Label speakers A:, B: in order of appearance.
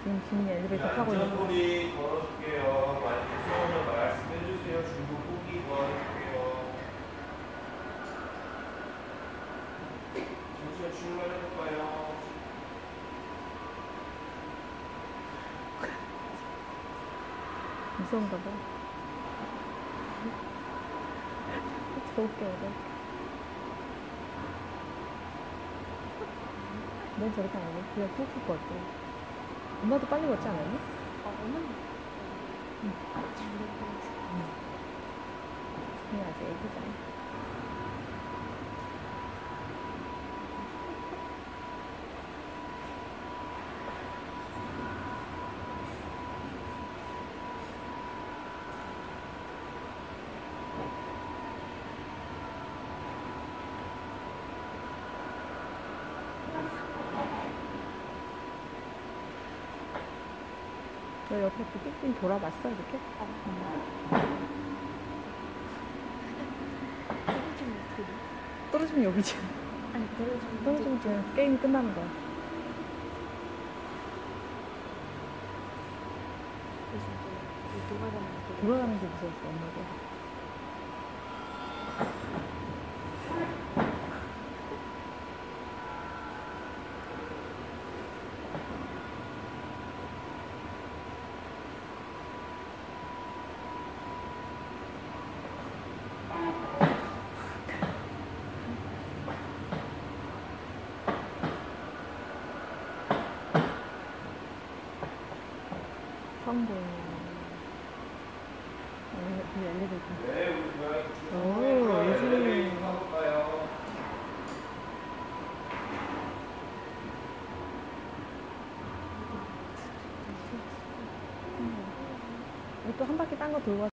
A: 지금 엘리베이터 타고 있는 거.
B: 안전고리 걸어줄게요. 많이 무서우면 말씀해주세요. 중국 후기 걸어줄게요. 잠시만 출발해볼까요?
A: 무서운가 봐. 저 웃겨, 넌 저렇게 안 하고 그냥 푹푹 걷고. 엄마도 빨리 걷지 않았니?
C: 엄마는
A: 응. 그냥 아직 애기잖아. 너 옆에 그 삑삑 돌아봤어, 이렇게?
C: 떨어지면 어떻게 돼?
A: 떨어지면 여기지.
C: 아니
A: 떨어지면 그냥 게임이 끝나는 거야.
C: 그래서 이제 돌아가면
A: 돌아가는 게 무서웠어, 엄마도. 성공. 이 엘리베이터.
B: 네, 우리 고양이
A: 오,
B: 엘리베이터
A: 요즘.
B: 가볼까요?
A: 또 한 바퀴 딴 거 돌고